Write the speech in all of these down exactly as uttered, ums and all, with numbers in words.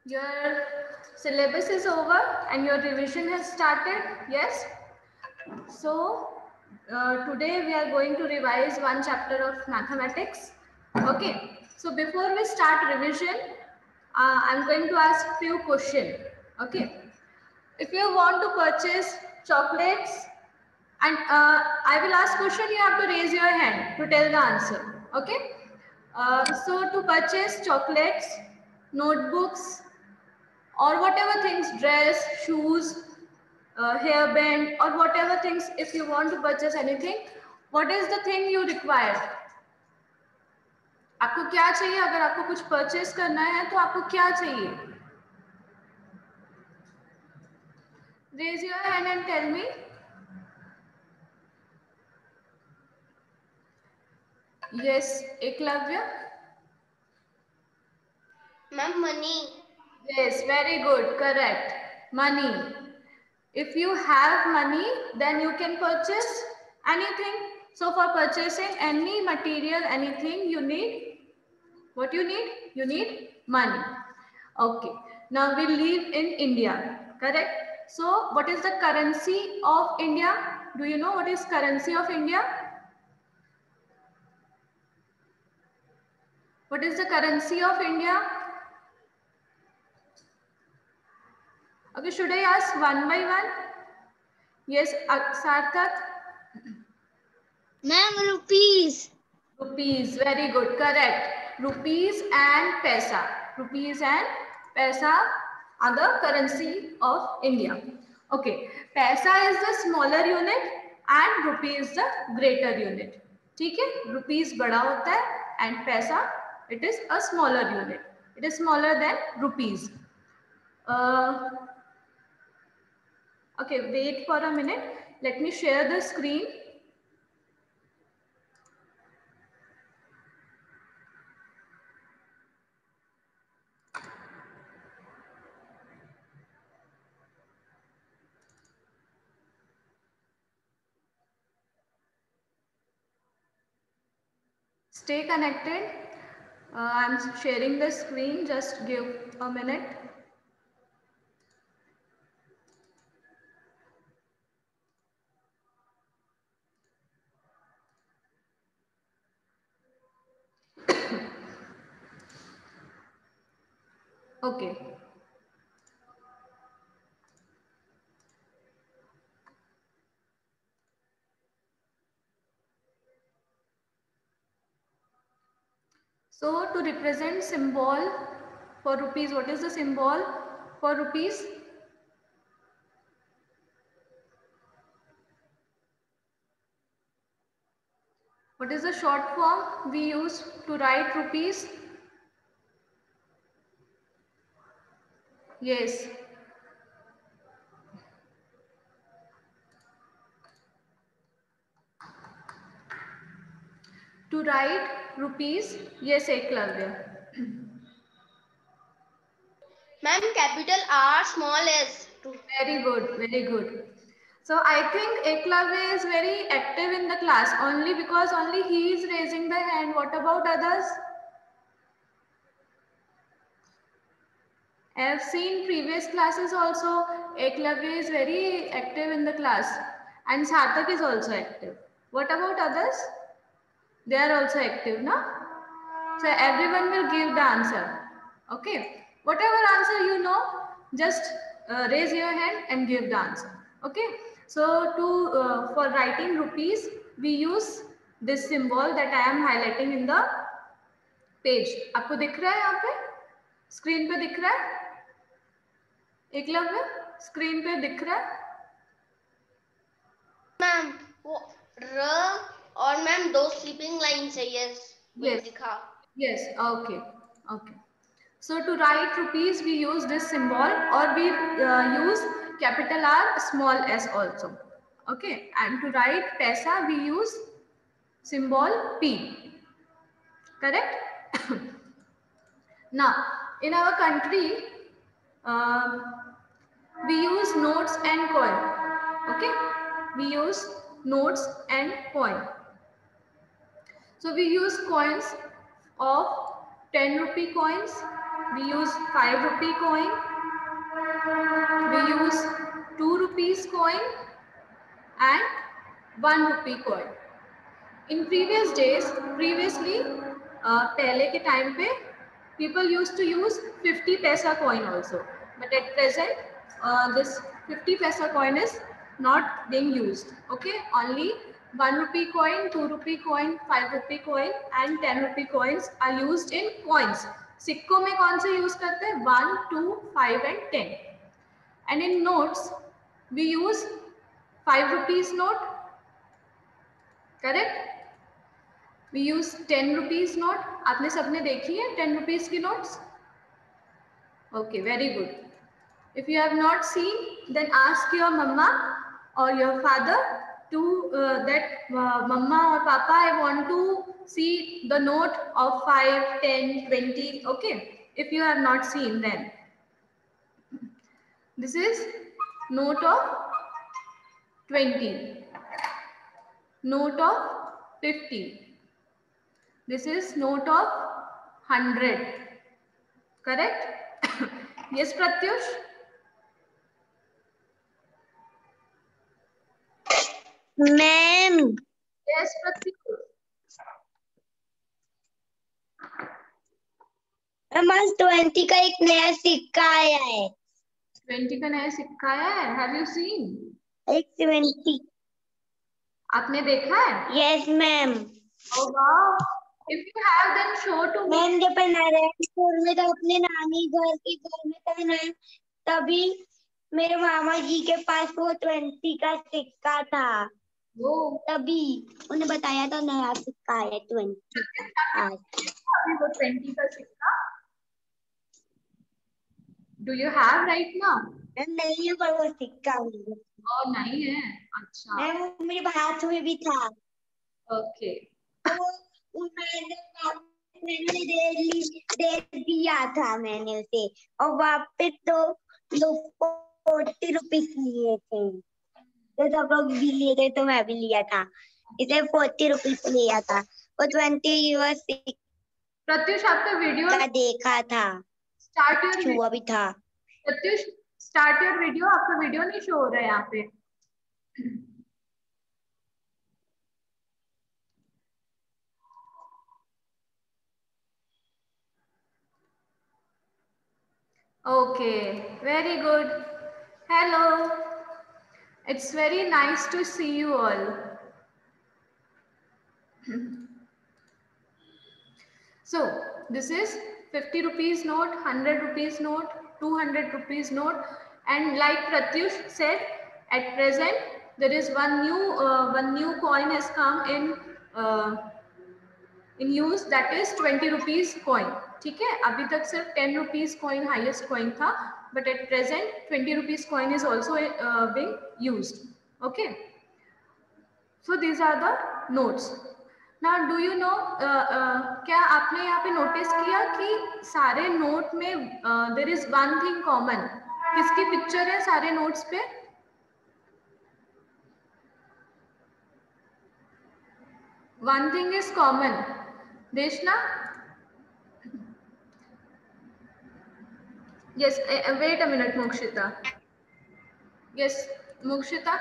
Your syllabus is over and your revision has started, yes? So uh, today we are going to revise one chapter of mathematics. Okay, so before we start revision, uh, I'm going to ask few questions. Okay, if you want to purchase chocolates, and uh, I will ask question, you have to raise your hand to tell the answer. Okay, uh, so to purchase chocolates, notebooks, or whatever things, dress, shoes, uh, hairband, or whatever things, if you want to purchase anything, what is the thing you require? आपको क्या चाहिए? अगर आपको कुछ purchase करना है तो आपको क्या चाहिए? Raise your hand and tell me. Yes, Eklavya. Ma'am, money. Yes, very good, correct. Money. If you have money, then you can purchase anything. So for purchasing any material, anything, you need, what you need? You need money. Okay. Now we live in India, correct? So what is the currency of India? Do you know what is currency of India? What is the currency of India? Okay, should I ask one by one? Yes, Sarthak. Ma'am, rupees. Rupees, very good, correct. Rupees and paisa. Rupees and paisa are the currency of India. Okay, paisa is the smaller unit and rupee is the greater unit. ठीक है, rupees बड़ा होता है and paisa, it is a smaller unit. It is smaller than rupees. Uh, okay, wait for a minute. Let me share the screen. Stay connected. Uh, I'm sharing the screen. Just give a minute. Okay. So to represent symbol for rupees, what is the symbol for rupees? What is the short form we use to write rupees? Yes. To write rupees, yes, Eklavya. Ma'am, capital R, small s. Very good, very good. So I think Eklavya is very active in the class only because only he is raising the hand. What about others? I have seen previous classes also, Eklavya is very active in the class and Sarthak is also active. What about others? They are also active, no? So everyone will give the answer. Okay. Whatever answer you know, just uh, raise your hand and give the answer. Okay. So to uh, for writing rupees, we use this symbol that I am highlighting in the page. आपको दिख रहा है यहाँ पे? Screen पे दिख रहा है? एकलव्य स्क्रीन पे दिख रहा है? मैम वो र और मैम दो स्लीपिंग लाइन है. Yes Yes. दिखा. Yes. Okay. Okay. So to write rupees, we use this symbol, or we uh, use capital R, small s also. Okay. And to write paisa, we use symbol P. Correct? Now, in our country, uh, we use notes and coin. Okay. We use notes and coin. So we use coins of ten rupee coins, we use five rupee coin, we use two rupees coin and one rupee coin. In previous days, previously, uh, पहले के time पे, people used to use fifty paisa coin also. But at present, uh, this fifty paisa coin is not being used. Okay, only one rupee coin, two rupee coin, five rupee coin and ten rupee coins are used in coins. सिक्कों में कौन से use करते हैं? One, two, five and ten. And in notes, we use five rupees note. Correct? We use ten rupees note. आपने सबने देखी है ten rupees की notes? Okay, very good. If you have not seen, then ask your mama or your father to uh, that uh, mama or papa, I want to see the note of five, ten, twenty. Okay, if you have not seen, then this is note of twenty, note of fifty. This is note of one hundred. Correct? Yes, Pratyush? Ma'am. Yes, Pratyush. हमारे twenty का एक नया सिक्का आया है. Twenty का नया सिक्का आया है. Have you seen? एक ट्वेंटी. आपने देखा है? Yes, ma'am. Oh wow. If you have, then show to me. Ma'am जब मैं नारायणपुर में तो अपने नानी घर के घर में था ना, तभी मेरे मामा जी के पास वो ट्वेंटी का सिक्का था. वो तभी उन्हें बताया था नया सिक्का है ट्वेंटी का. आज अभी वो ट्वेंटी का सिक्का Do you have right now? Ma'am नहीं है पर वो सिक्का है. Oh, नहीं है. अच्छा. मैम वो मेरे हाथ में भी था. Okay. वो मैंने मैंने दे ली दे दिया था मैंने उसे, और वापस तो लोग फोर्टी रुपीज लिए थे. तो सब लोग भी लिए थे तो मैं भी लिया था. इसे फोर्टी रुपीज लिया था. वो ट्वेंटी यूएस प्रत्युष आपका वीडियो का देखा था. स्टार्ट योर छुआ भी था. Pratyush start your video. आपका वीडियो नहीं शो हो रहा है यहाँ पे. Okay, very good. Hello. It's very nice to see you all. So, this is fifty rupees note, one hundred rupees note, two hundred rupees note, and like Pratyush said, at present there is one new uh, one new coin has come in uh, in use, that is twenty rupees coin. ठीक है, अभी तक सिर्फ ten rupees coin highest coin था, but at present twenty rupees coin is also uh, being used. Okay, so these are the notes. Now do you know uh, uh, क्या आपने यहाँ पे नोटिस किया कि सारे नोट में uh, there is one thing common. किसकी picture है सारे नोट्स पे? One thing is common. Deshna? Yes, uh, wait a minute, Mokshita. Yes, Mokshita.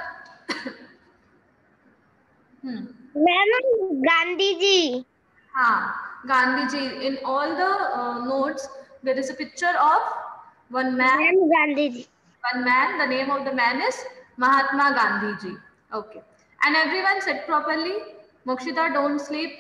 hmm. Ma'am Gandhi ji. हाँ, Gandhi ji. In all the uh, notes, there is a picture of one man. Ma'am Gandhi ji. One man. The name of the man is Mahatma Gandhi ji. Okay. And everyone said properly. Mokshita, don't sleep.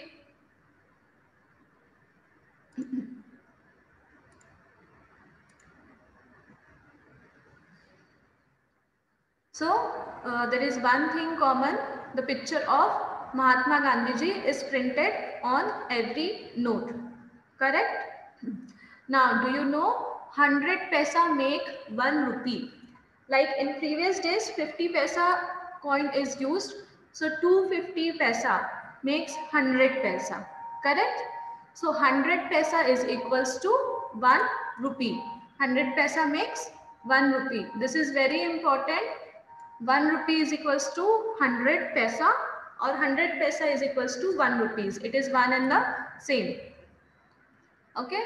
So uh, there is one thing common. The picture of Mahatma Gandhi ji is printed on every note. Correct? Now, do you know one hundred paisa make one rupee? Like in previous days, fifty paisa coin is used. So two hundred fifty paisa makes one hundred paisa. Correct? So one hundred paisa is equals to one rupee. one hundred paisa makes one rupee. This is very important. one rupee is equals to one hundred paisa, or one hundred paisa is equals to one rupees. It is one and the same. Okay.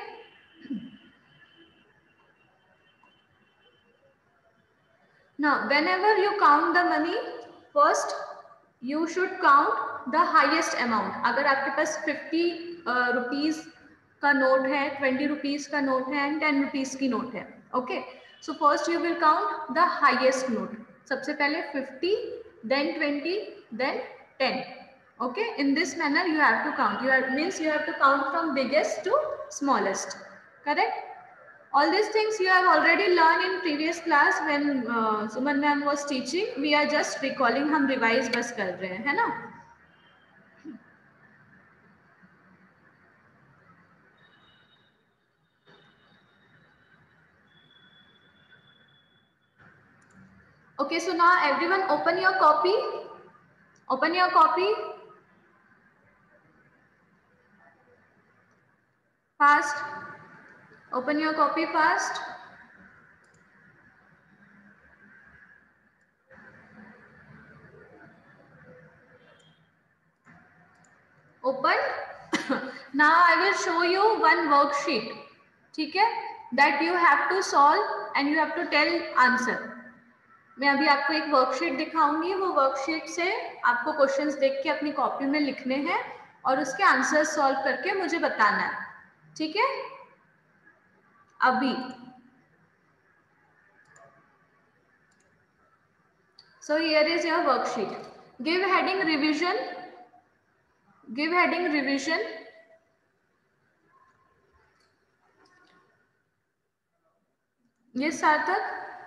Now, whenever you count the money, first you should count the highest amount. अगर आपके पास fifty rupees का note है, twenty rupees का note है and ten rupees की note है. Okay. So first you will count the highest note. सबसे पहले fifty, then twenty, then ten. Okay. In this manner you have to count. You are, means you have to count from biggest to smallest. Correct? All these things you have already learned in previous class when uh, Suman ma'am was teaching. We are just recalling. हम revise बस कर रहे हैं, है ना? Okay, so now everyone open your copy. Open your copy. Fast. Open your copy fast. Open. Now I will show you one worksheet. ठीक है? That you have to solve and you have to tell answer. मैं अभी आपको एक worksheet दिखाऊंगी. वो worksheet से आपको क्वेश्चंस देख के अपनी कॉपी में लिखने हैं और उसके आंसर सॉल्व करके मुझे बताना है. ठीक है? अभी. So here is your worksheet. Give heading revision. Give heading revision. Yes, Sarthak.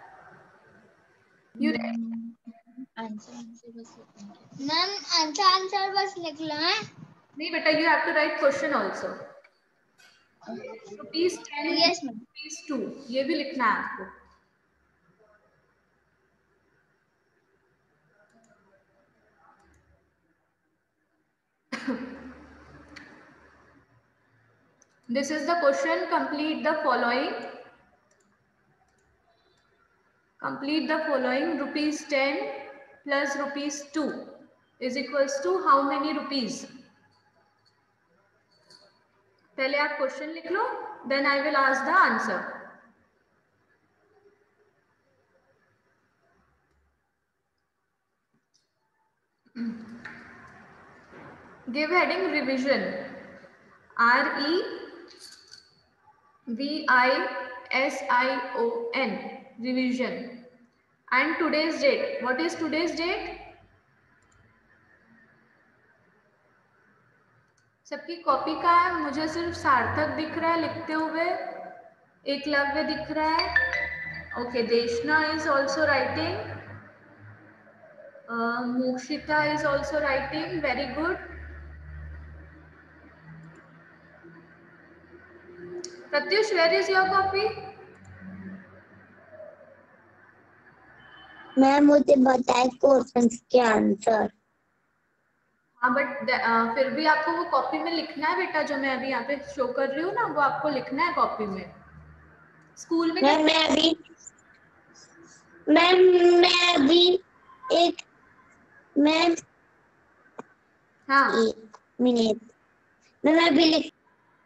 You ready? Answer answer बस मैम आंसर आंसर बस लिख लो है. नहीं बेटा, you have to write question also. Rupees ten. Yes ma'am. Rupees two. ये भी लिखना है आपको. This is the question. Complete the following. Complete the following. Rupees ten plus rupees two is equals to how many rupees? पहले आप question लिख लो. Then I will ask the answer. Give heading revision. R E V I S I O N. Revision. And today's date. What is today's date? सबकी copy का है. मुझे सिर्फ सार्थक दिख रहा है लिखते हुए. एकलव्य दिख रहा है. Okay. Deshna is also writing. Mokshita is also writing. Very good. Pratyush, where is your copy? Ma'am मुझे बताए क्वेश्चंस के आंसर. हाँ, बट फिर भी आपको वो कॉपी में लिखना है बेटा. जो मैं अभी यहाँ पे शो कर रही हूँ ना, वो आपको लिखना है कॉपी में. स्कूल में मैम मैं अभी मैम मैं अभी एक मैम हाँ एक मिनट मैम मैं अभी लिख.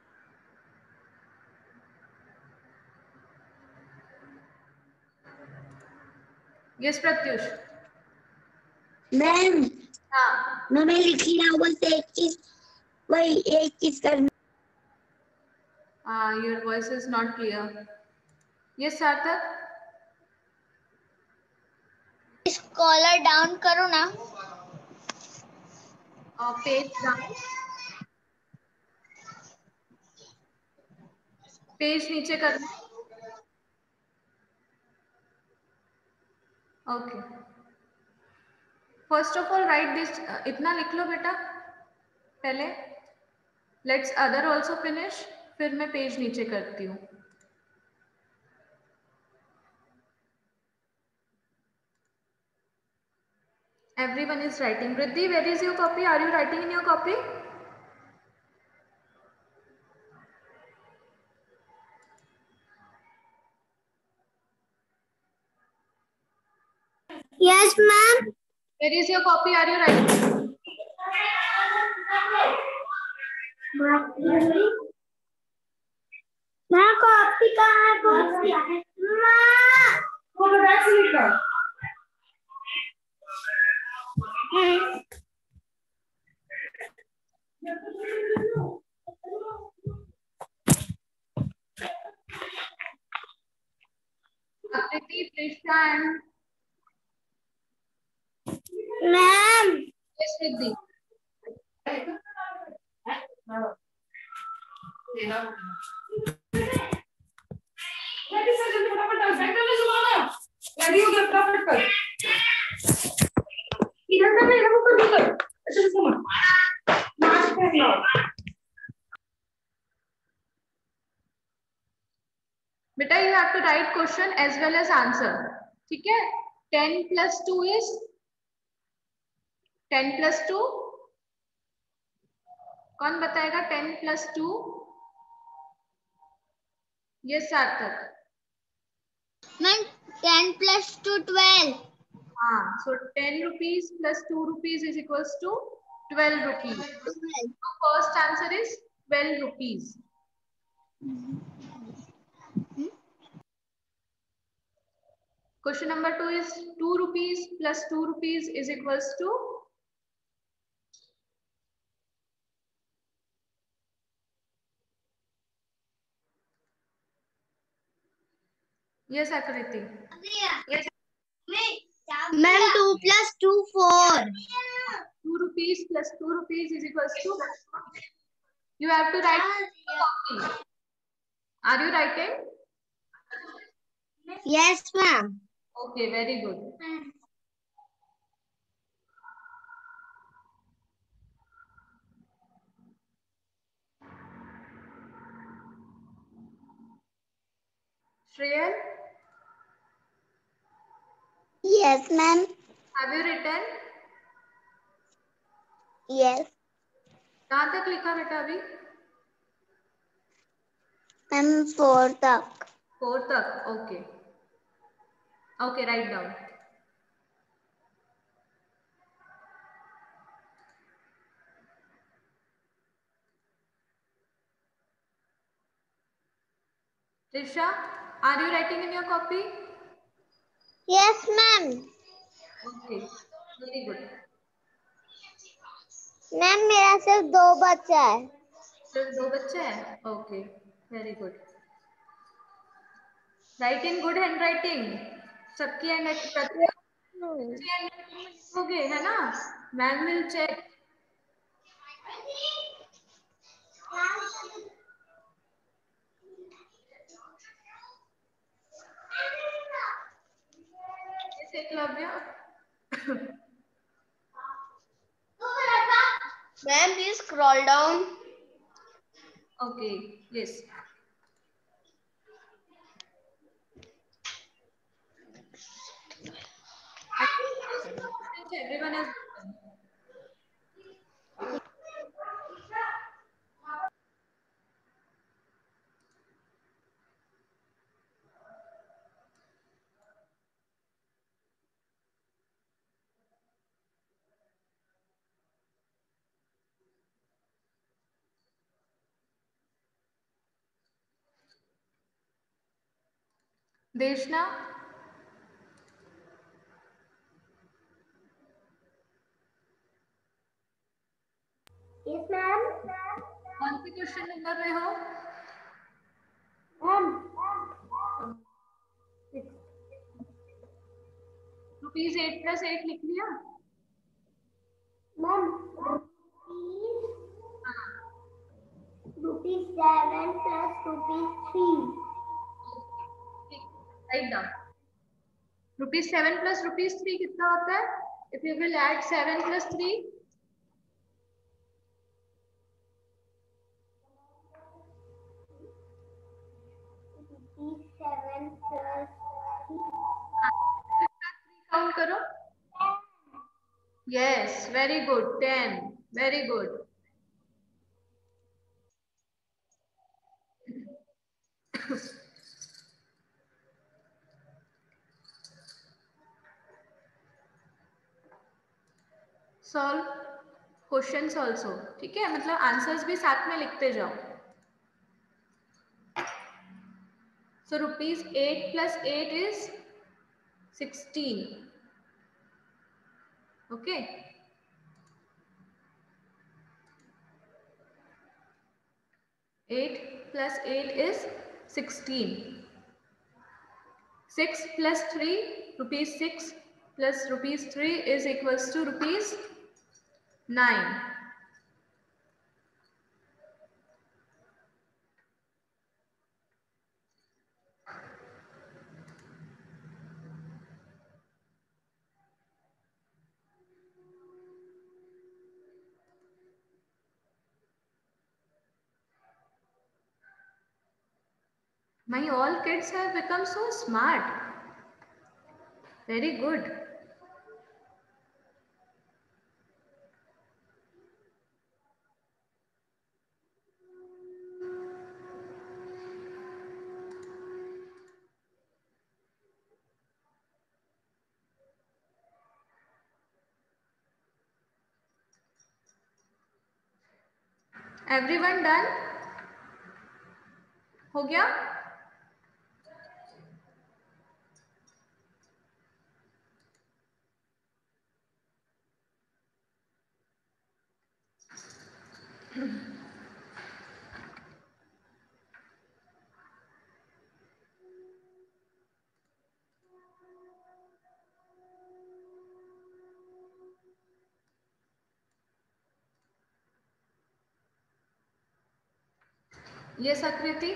यस प्रत्युष. मैम हाँ मैं मैं लिख रहा हूँ बस एक चीज. वही एक चीज करना. Uh, your voice is not clear. Yes, Sarthak. Scroller down करो ना. Uh, page down. पेज नीचे करना. Okay. First of all write this. इतना लिख लो बेटा पहले. Let's other also finish. फिर मैं पेज नीचे करती हूँ. Everyone is writing. Riddhi, where is your copy? Are you writing in your copy? Yes ma'am. Where is your copy? Are you writing? मैं कॉपी कहाँ है? कॉपी माँ वो तो बैग से निकाल। Akriti, Prisha and ma'am yes, Riddhi. Ready sir जल्दी फटाफट डाल बैग डालने सुनो रेडी हो गया फटाफट कर इधर कर इधर को कर कर अच्छा से सुनो मास्क पहन लो Beta, you have to write question as well as answer. ठीक है? ten plus two is ten plus two. कौन बताएगा ten plus two? Yes, Sarthak. Ma'am ten plus two twelve. हाँ, so ten rupees plus two rupees is equals to twelve rupees. So first answer is twelve rupees. Question number two is two rupees plus two rupees is equals to yes, Akriti. Yes. Ma'am two plus two four. Two rupees plus two rupees is equals to. You have to write. Are you writing? Yes, ma'am. Okay, very good. Shreyan, Yes, ma'am. have you written? Yes. कहाँ तक लिखा बेटा अभी? Ma'am four तक. Four तक. Okay. Okay, write down. Trisha, are you writing in your copy? Yes, ma'am. Okay, very good. Ma'am मेरा सिर्फ दो बच्चा है. सिर्फ दो बच्चे हैं? Okay, very good. Write in good handwriting. सबकी handwriting लिखोगे है ना? Ma'am will check. Yes, Eklavya. Ma'am, please scroll down. Okay, yes. Everyone has written. Deshna, Yes, ma'am. कौन सी क्वेश्चन नंबर में हो? Ma'am. Rupees eight plus eight लिख लिया? Ma'am. Rupees seven plus rupees three. Write down. Rupees seven plus rupees three कितना होता है? If you will add seven plus three. Rupees seven plus three. Count करो. Yes, very good. Ten. Very good. Solve questions also. ठीक है, मतलब answers भी साथ में लिखते जाओ. So rupees eight plus eight is sixteen. Okay. eight plus eight is sixteen. six plus three, rupees six plus rupees three is equals to rupees nine. My all kids have become so smart. Very good. Everyone done? हो गया? Yes, Akriti?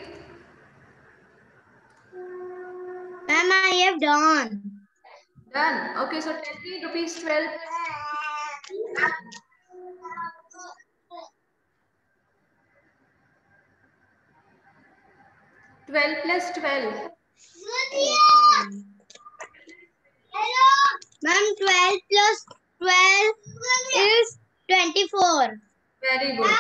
Ma'am, I have done. Done. Okay, so tell me rupees twelve. twelve plus twelve. Ma'am, twelve plus twelve is twenty-four. Very good.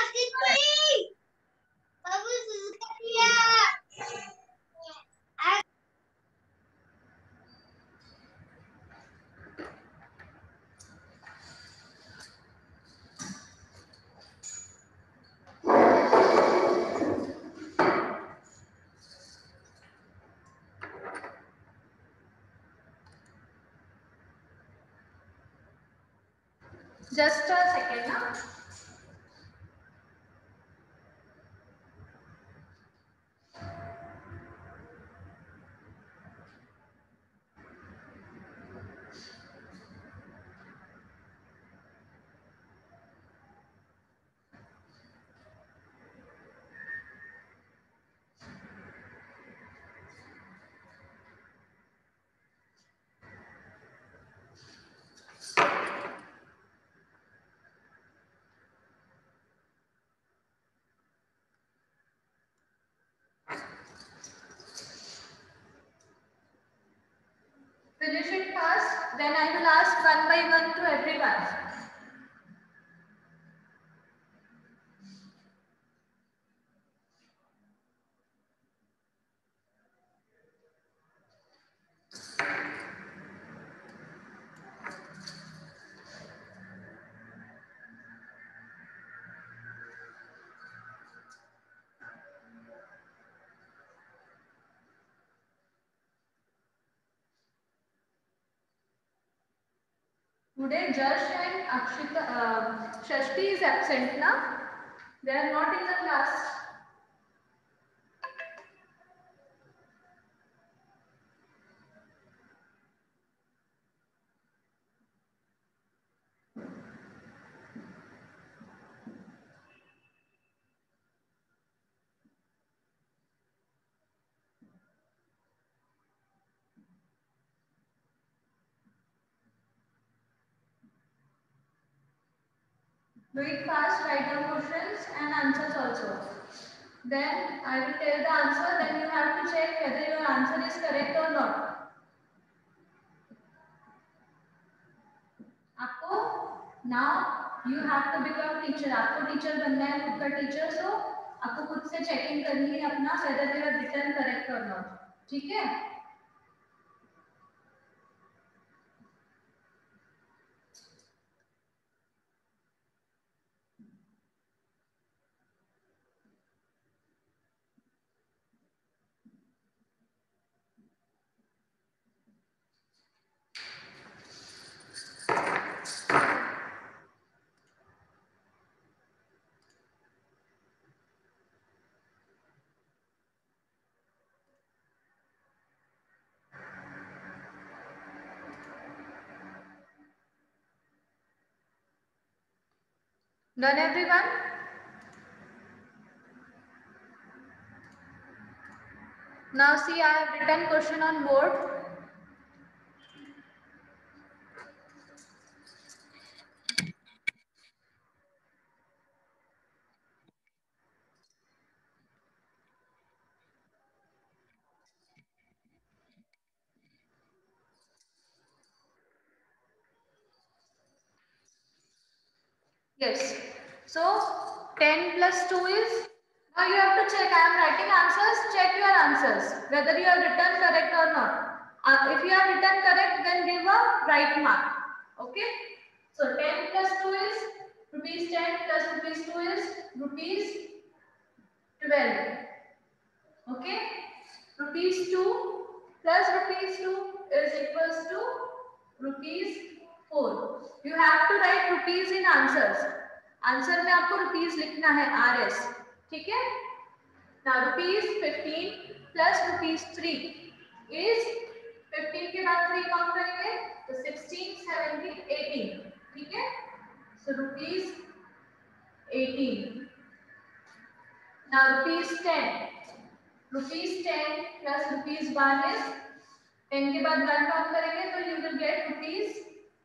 Just a second. Huh? Finish it first, then I will ask one by one to everyone. Today Jash and Akshita, uh, Shashti is absent now. They are not in the class. Do it fast, write down questions and answers also. Then I will tell the answer, then you have to check whether your answer is correct or not. आपको now you have to become teacher. आपको teacher बनना है, खुद का teacher, so आपको खुद से checking करनी है अपना whether you have written correct or not. ठीक है? Done everyone? Now see, I have written question on board. Yes. So ten plus two is, now you have to check. I am writing answers. Check your answers whether you have written correct or not. Uh, if you have written correct, then give a right mark. Okay. So ten plus two is rupees ten plus rupees two is rupees twelve. Okay. Rupees two plus rupees two is equals to rupees four. You have to write rupees in answers. Answer में आपको rupees लिखना है R S. ठीक है. Now rupees fifteen plus rupees three is fifteen के बाद three count करेंगे तो sixteen, seventeen, eighteen. ठीक है. So rupees eighteen. Now rupees ten. Rupees ten plus rupees one is ten के बाद one काउंट करेंगे तो you will get rupees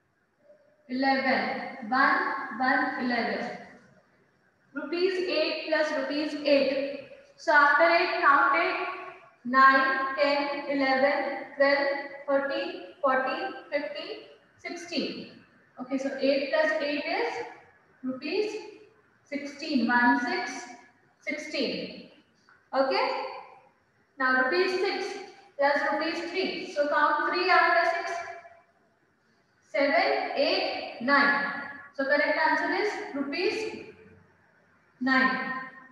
eleven. one, one, eleven. Rupees eight plus rupees eight. So after eight, count eight. nine, ten, eleven, twelve, thirteen, fourteen, fifteen, sixteen. Okay, so eight plus eight is rupees sixteen. one, six, sixteen. Okay. Now rupees six plus rupees three. So count three after six. seven, eight, nine. So correct answer is rupees nine.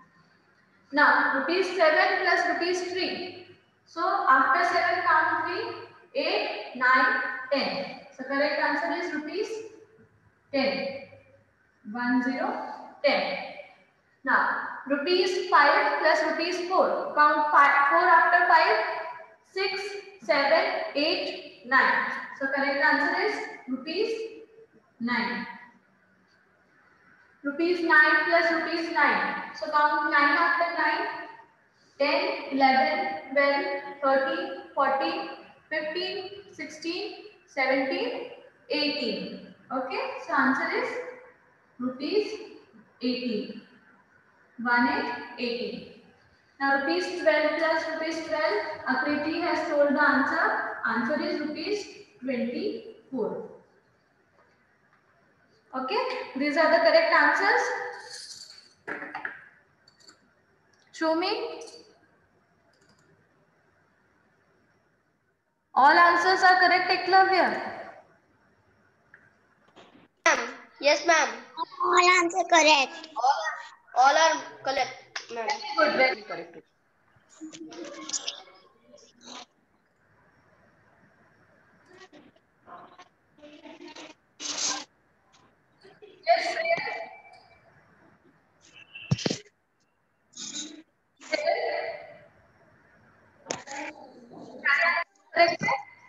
Now rupees seven plus rupees three. So after seven count three, eight, nine, ten. So correct answer is rupees ten. one, zero, ten. Now rupees five plus rupees four. Count five, four after five, six, seven, eight, nine. So correct answer is rupees nine. Rupees nine plus rupees nine. So count nine after nine. ten, eleven, twelve, thirteen, fourteen, fifteen, sixteen, seventeen, eighteen. Okay. So answer is rupees eighteen. one, eight, eighteen. Now rupees twelve plus rupees twelve. Akriti has told the answer. Answer is rupees twenty-four. Okay, these are the correct answers. Show me. All answers are correct, Eklavya? Ma'am. Yes, ma'am. All answer correct. All, all are correct, ma'am. Good, very correct. Yes, correct.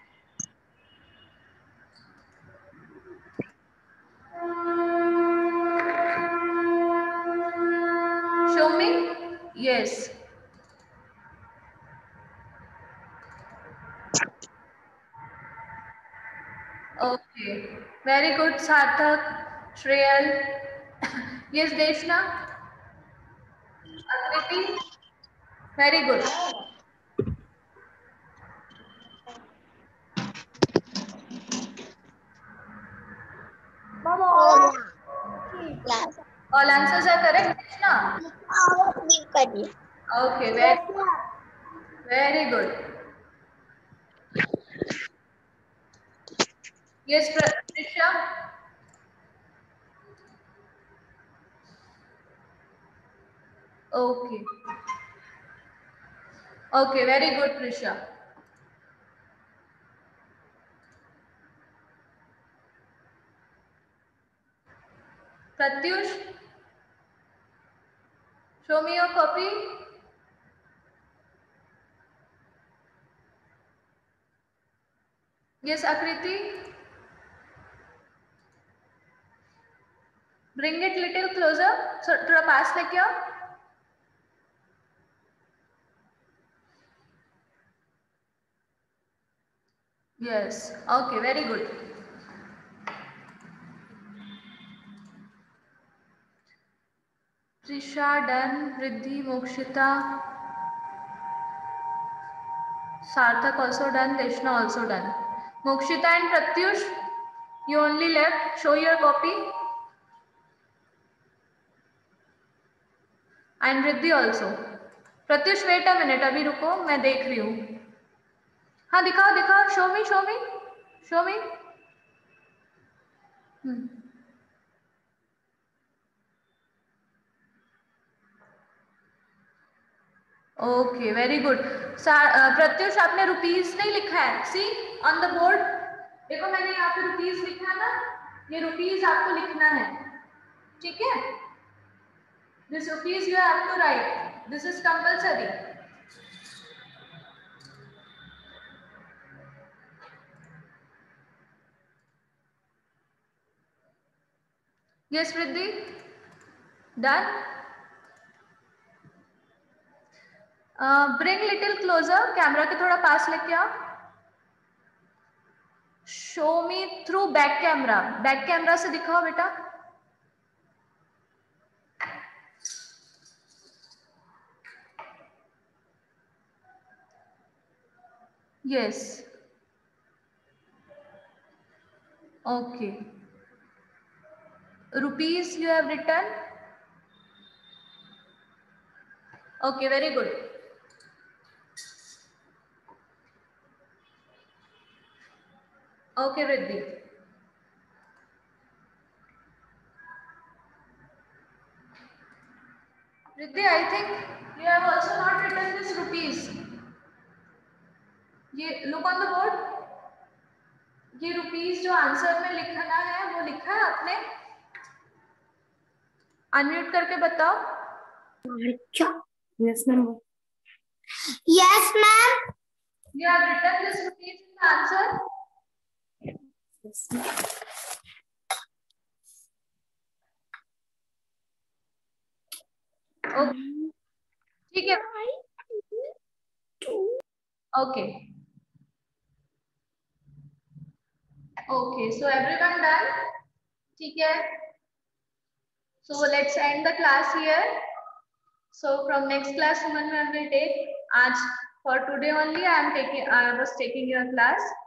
Show me. Yes. Okay. Very good, Sarthak, Shreyal. Yes, Deshna. Akriti. Very good. All, All answers are correct, Deshna? Okay, very, very good. Yes, Trisha. Okay. Okay, very good, Trisha. Pratyush, show me your copy. Yes, Akriti. Bring it little closer. So थोड़ा पास लेके आओ. Yes. Okay. Very good. Trisha done. Riddhi, Mokshita, Sarthak also done. Deshna also done. Mokshita and Pratyush, you only left. Show your copy. And Riddhi also. Pratyush, wait a minute. अभी रुको, मैं देख रही हूँ. हाँ दिखाओ दिखाओ. Show me, show me, show me. Hmm. Okay, very good. Pratyush आपने रुपीस नहीं लिखा है. See on the board. देखो मैंने यहाँ पे रुपीस लिखा ना. ये रुपीस आपको लिखना है. ठीक है. This rupees you have to write. This is compulsory. Yes, Riddhi. Done. Uh, bring little closer. Camera के थोड़ा पास लेके आओ. Show me through back camera. Back camera से दिखाओ बेटा. Yes. Okay. Rupees you have written. Okay, very good. Okay, Riddhi. Riddhi, I think you have also not written this rupees. ये look on the board. ये rupees जो answer में लिखना है वो लिखा है आपने. अनम्यूट करके बताओ. Yes, ma'am. Yes, ma'am. You have written this rupees in the answer. Yes, ma'am. Okay. ठीक है. Okay. Okay. So everyone done. ठीक है. So let's end the class here. So from next class, Suman ma'am will take. आज for today only I am taking. I was taking your class.